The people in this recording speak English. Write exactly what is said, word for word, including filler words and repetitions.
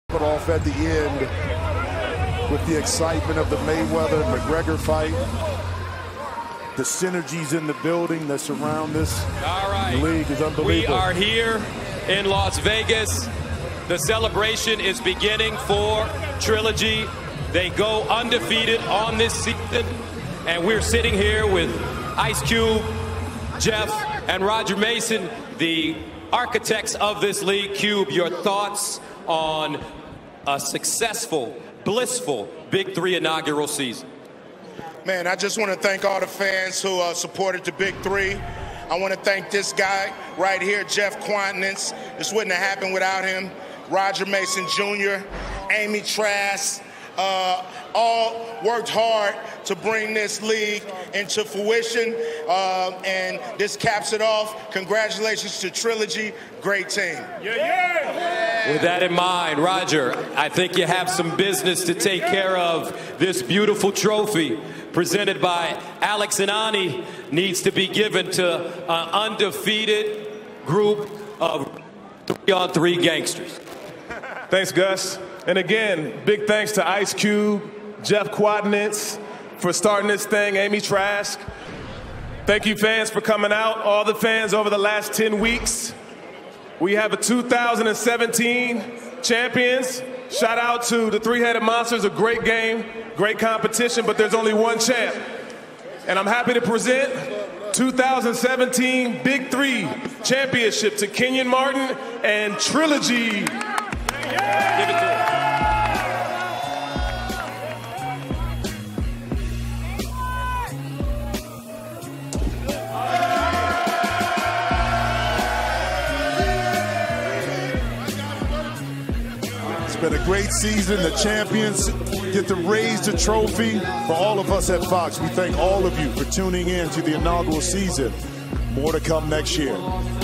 It off at the end with the excitement of the Mayweather-McGregor fight. The synergies in the building that surround this All right. league is unbelievable. We are here in Las Vegas. The celebration is beginning for Trilogy. They go undefeated on this season, and we're sitting here with Ice Cube, Jeff, and Roger Mason, the architects of this league. Cube, your thoughts on a successful, blissful Big Three inaugural season? Man, I just want to thank all the fans who uh, supported the Big Three. I want to thank this guy right here, Jeff Quantinance. This wouldn't have happened without him. Roger Mason Junior, Amy Trask, uh, all worked hard to bring this league into fruition, uh, and this caps it off. Congratulations to Trilogy, great team. Yeah, yeah. With that in mind, Roger, I think you have some business to take care of. This beautiful trophy presented by Alex and Ani needs to be given to an undefeated group of three-on-three gangsters. Thanks, Gus. And again, big thanks to Ice Cube, Jeff Quantinance for starting this thing, Amy Trask. Thank you, fans, for coming out, all the fans over the last ten weeks. We have a two thousand seventeen champions. Shout out to the Three-Headed Monsters, a great game, great competition, but there's only one champ. And I'm happy to present two thousand seventeen Big Three Championship to Kenyon Martin and Trilogy. Give it to him. It's been a great season. The champions get to raise the trophy. For all of us at Fox, we thank all of you for tuning in to the inaugural season. More to come next year.